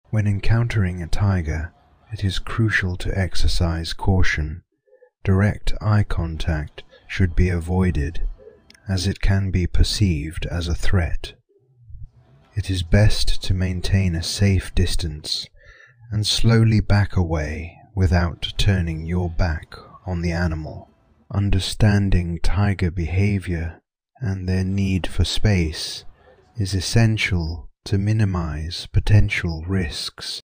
When encountering a tiger, it is crucial to exercise caution. Direct eye contact should be avoided, as it can be perceived as a threat. It is best to maintain a safe distance and slowly back away without turning your back on the animal. Understanding tiger behavior and their need for space is essential to minimize potential risks.